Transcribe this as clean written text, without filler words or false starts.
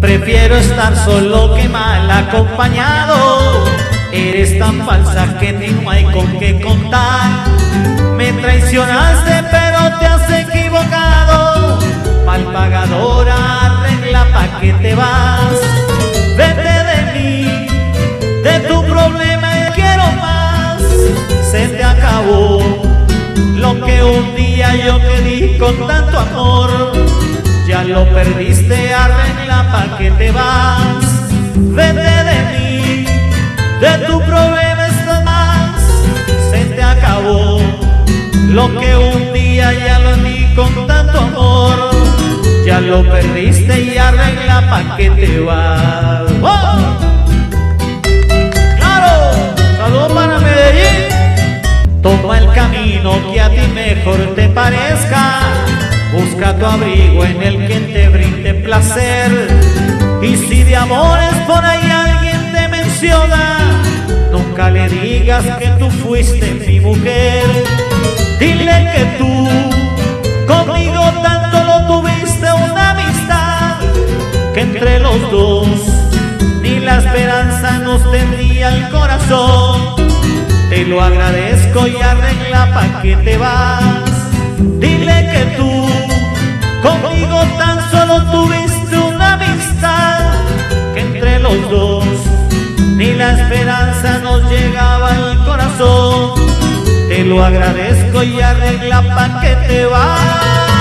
Prefiero estar solo que mal acompañado. Eres tan falsa que ni no hay con qué contar. Me traicionaste pero te has equivocado. Mal pagadora, arregla pa' que te vas. Vete de mí, de tu problema y quiero más. Se te acabó lo que un día yo te di con tanto amor. Ya lo perdiste, arregla pa' que te vas. Vete de mí, de tu problema estás más. Se te acabó lo que un día ya lo di con tanto amor. Ya lo perdiste y arregla pa' que te vas. ¡Oh! ¡Claro! ¡Saludos para Medellín! Toma el camino que a ti mejor te parezca. Busca tu abrigo en el que te brinde placer. Y si de amores por ahí alguien te menciona, nunca le digas que tú fuiste mi mujer. Dile que tú conmigo tanto lo tuviste, una amistad que entre los dos ni la esperanza nos tendría el corazón. Te lo agradezco y arregla pa' que te vas. Dile que tú conmigo tan solo tuviste una amistad que entre los dos ni la esperanza nos llegaba al corazón. Te lo agradezco y arregla pa' que te vas.